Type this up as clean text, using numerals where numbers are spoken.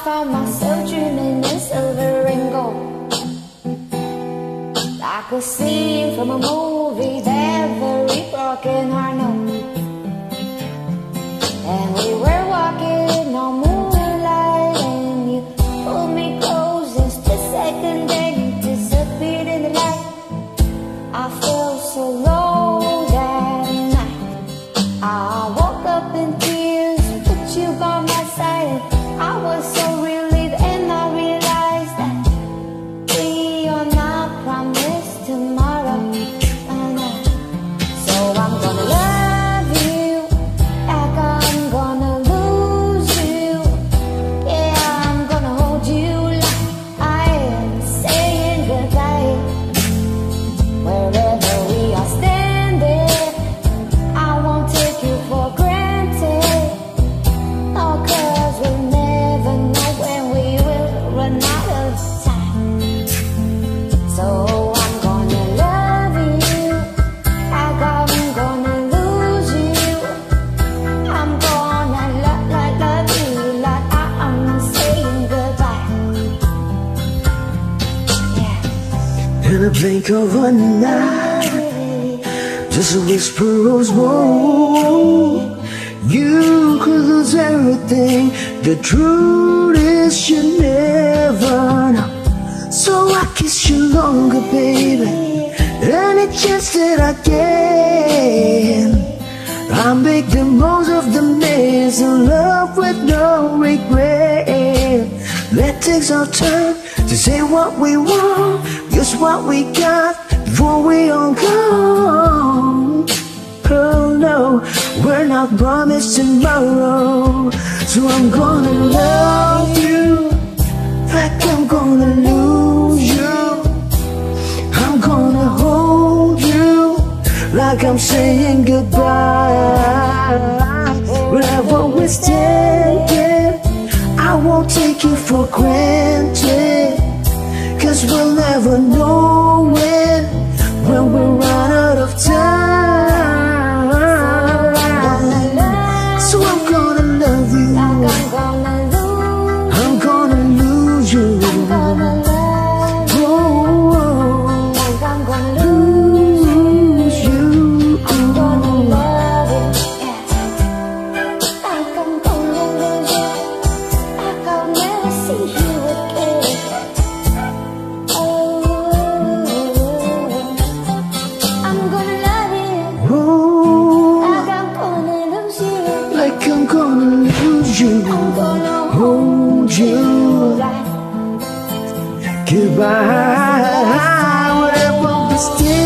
found myself dreaming in silver and gold, like a scene from a movie that every broken heart knows. And we were walking on moonlight, and you pulled me close just a second, then you disappeared in the light. I felt so low that night. I woke up in tears, put you by my side, and I was so relieved, and I realized that we are not promised tomorrow. So I'm gonna love you like I'm gonna lose you. Yeah, I'm gonna hold you like I am saying goodbye. Wherever we are standing, I won't take you for granted. No, 'cause we'll never know when we will run out of time. So I'm gonna love you like I'm gonna lose you. I'm gonna love you like I'm saying goodbye. Yeah. In a blink of an eye, just a whisper of woe. You could lose everything. The truth is you never know. So I kiss you longer, baby, any chance that I can. I make the most of the mess and love with no regret. Let's take our time to say what we want, use what we got before we all go. Oh no, we're not promised tomorrow. So I'm gonna love you like I'm gonna lose you. I'm gonna hold you like I'm saying goodbye. Wherever we're standing, I won't take you for granted, 'cause we'll never know when we run out of time. So I'm gonna love you Like I'm gonna lose, I'm gonna lose you. I'm gonna love you. Oh, Like I'm gonna lose you, I'm gonna love you. Yeah. Like I'm gonna lose you, like I'll never see you again. Oh, I'm gonna love you, oh, like I'm gonna lose you. like I'm gonna lose you. I'm gonna Hold you. like Goodbye. Wherever we stay,